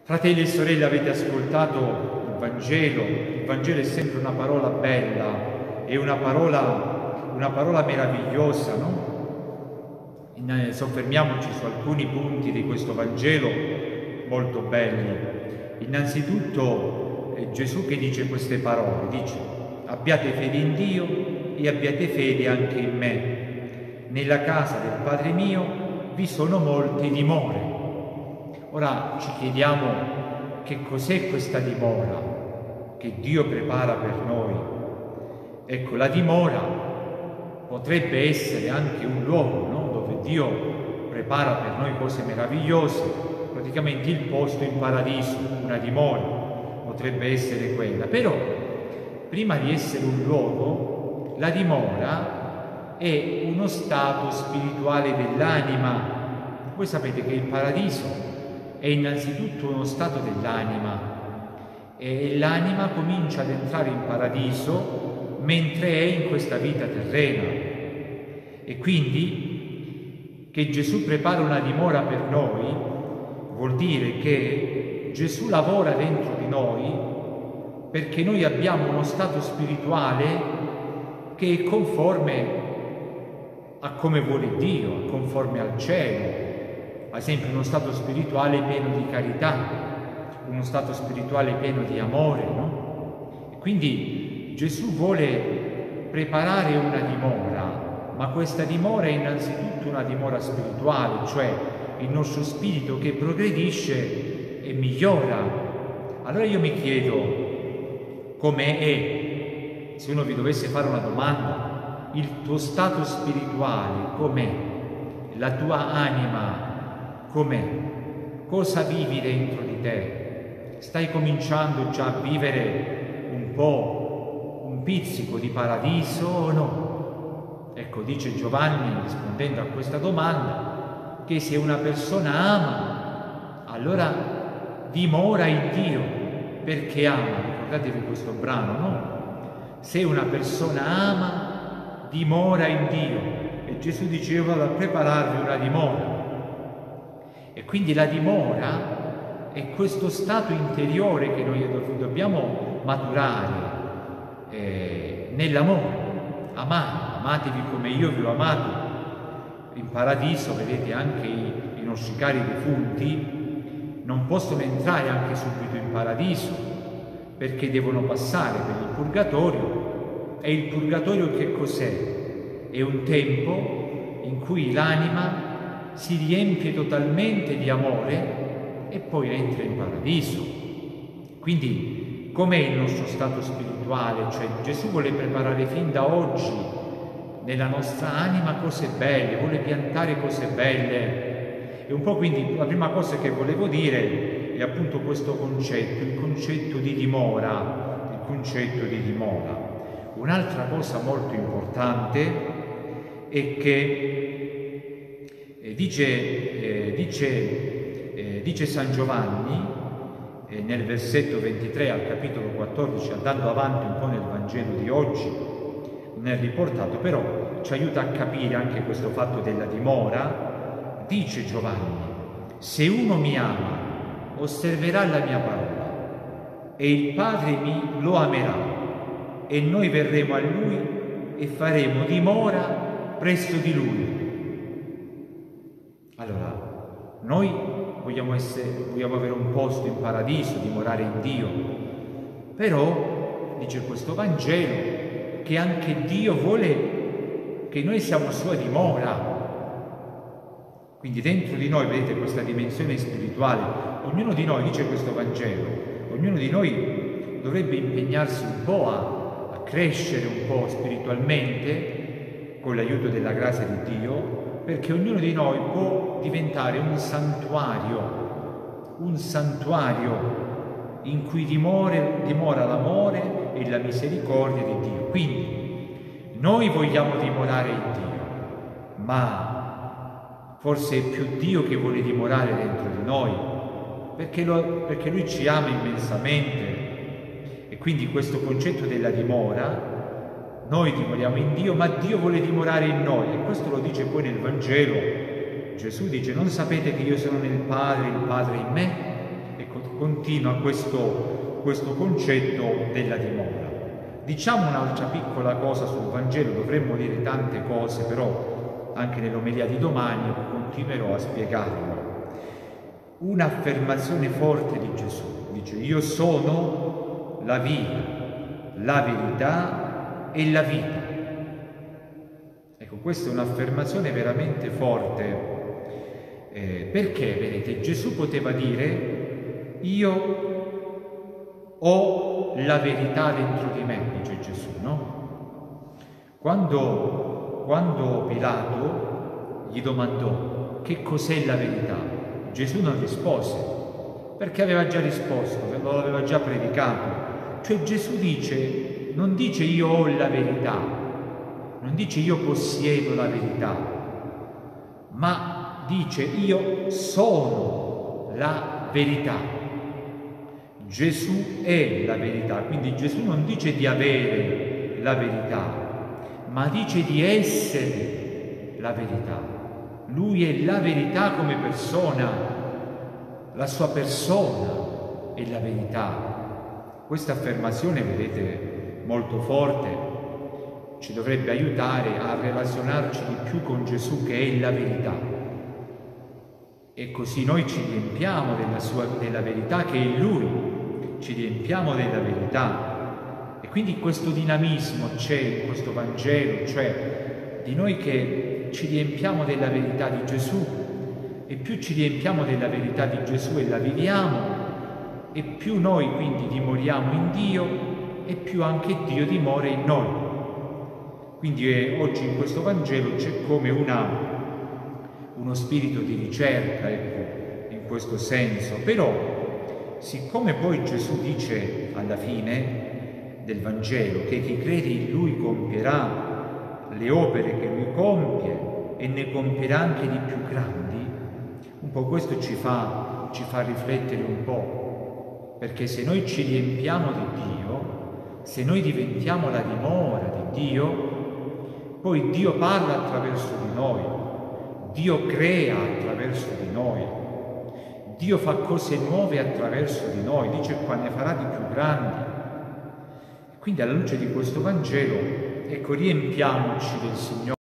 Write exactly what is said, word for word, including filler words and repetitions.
Fratelli e sorelle, avete ascoltato il Vangelo. Il Vangelo è sempre una parola bella, è una parola, una parola meravigliosa, no? In, soffermiamoci su alcuni punti di questo Vangelo molto belli. Innanzitutto è Gesù che dice queste parole, dice: abbiate fede in Dio e abbiate fede anche in me. Nella casa del Padre mio vi sono molte dimore. Ora ci chiediamo che cos'è questa dimora che Dio prepara per noi. Ecco, la dimora potrebbe essere anche un luogo, no? Dove Dio prepara per noi cose meravigliose, praticamente il posto in paradiso, una dimora potrebbe essere quella. Però prima di essere un luogo, la dimora è uno stato spirituale dell'anima. Voi sapete che il paradiso è innanzitutto uno stato dell'anima e l'anima comincia ad entrare in paradiso mentre è in questa vita terrena. E quindi che Gesù prepara una dimora per noi vuol dire che Gesù lavora dentro di noi perché noi abbiamo uno stato spirituale che è conforme a come vuole Dio, conforme al cielo. Ad esempio uno stato spirituale pieno di carità, uno stato spirituale pieno di amore, no? E quindi Gesù vuole preparare una dimora, ma questa dimora è innanzitutto una dimora spirituale, cioè il nostro spirito che progredisce e migliora. Allora io mi chiedo, com'è è? Se uno vi dovesse fare una domanda, il tuo stato spirituale com'è? La tua anima com'è? Cosa vivi dentro di te? Stai cominciando già a vivere un po', un pizzico di paradiso o no? Ecco, dice Giovanni, rispondendo a questa domanda, che se una persona ama, allora dimora in Dio, perché ama. Ricordatevi questo brano, no? Se una persona ama, dimora in Dio. E Gesù diceva: vado a prepararvi una dimora. E quindi la dimora è questo stato interiore che noi dobbiamo maturare eh, nell'amore. Amate, amatevi come io vi ho amato. In paradiso, vedete, anche i, i nostri cari defunti non possono entrare anche subito in paradiso perché devono passare per il purgatorio. E il purgatorio che cos'è? È un tempo in cui l'anima si riempie totalmente di amore e poi entra in paradiso. Quindi com'è il nostro stato spirituale? Cioè Gesù vuole preparare fin da oggi nella nostra anima cose belle, vuole piantare cose belle. E un po' quindi la prima cosa che volevo dire è appunto questo concetto, il concetto di dimora, il concetto di dimora. Un'altra cosa molto importante è che Eh, dice, eh, dice, eh, dice San Giovanni eh, nel versetto ventitré al capitolo quattordici, andando avanti un po' nel Vangelo di oggi, nel riportato, però ci aiuta a capire anche questo fatto della dimora. Dice Giovanni: se uno mi ama, osserverà la mia parola, e il Padre mi lo amerà, e noi verremo a Lui e faremo dimora presso di Lui. Allora, noi vogliamo, essere, vogliamo avere un posto in paradiso, dimorare in Dio, però dice questo Vangelo che anche Dio vuole che noi siamo sua dimora. Quindi dentro di noi, vedete, questa dimensione spirituale, ognuno di noi, dice questo Vangelo, ognuno di noi dovrebbe impegnarsi un po' a, a crescere un po' spiritualmente con l'aiuto della grazia di Dio, perché ognuno di noi può diventare un santuario, un santuario in cui dimore, dimora l'amore e la misericordia di Dio. Quindi noi vogliamo dimorare in Dio, ma forse è più Dio che vuole dimorare dentro di noi, perché, lo, perché Lui ci ama immensamente. E quindi questo concetto della dimora, noi dimoriamo in Dio, ma Dio vuole dimorare in noi. E questo lo dice poi nel Vangelo. Gesù dice: non sapete che io sono nel Padre, il Padre in me? Ecco, Ecco, continua questo, questo concetto della dimora. Diciamo un'altra piccola cosa sul Vangelo, dovremmo dire tante cose, però anche nell'omelia di domani continuerò a spiegarlo. Un'affermazione forte di Gesù, dice: io sono la via, la verità e la vita. Ecco, questa è un'affermazione veramente forte, eh, perché, vedete, Gesù poteva dire: io ho la verità dentro di me, dice Gesù, no? Quando, quando Pilato gli domandò che cos'è la verità, Gesù non rispose, perché aveva già risposto, lo aveva già predicato. Cioè Gesù dice, non dice io ho la verità, non dice io possiedo la verità, ma dice io sono la verità. Gesù è la verità, quindi Gesù non dice di avere la verità, ma dice di essere la verità. Lui è la verità come persona, la sua persona è la verità. Questa affermazione, vedete, molto forte, ci dovrebbe aiutare a relazionarci di più con Gesù, che è la verità. E così noi ci riempiamo della, sua, della verità che è Lui, ci riempiamo della verità. E quindi questo dinamismo c'è in questo Vangelo, cioè di noi che ci riempiamo della verità di Gesù, e più ci riempiamo della verità di Gesù e la viviamo, e più noi quindi dimoriamo in Dio, e più anche Dio dimora in noi. Quindi eh, oggi in questo Vangelo c'è come una, uno spirito di ricerca, ecco, in questo senso. Però, siccome poi Gesù dice alla fine del Vangelo che chi crede in Lui compierà le opere che Lui compie e ne compierà anche di più grandi, un po' questo ci fa, ci fa riflettere un po', perché se noi ci riempiamo di Dio, se noi diventiamo la dimora di Dio, poi Dio parla attraverso di noi, Dio crea attraverso di noi, Dio fa cose nuove attraverso di noi, dice qua ne farà di più grandi. Quindi alla luce di questo Vangelo, ecco, riempiamoci del Signore.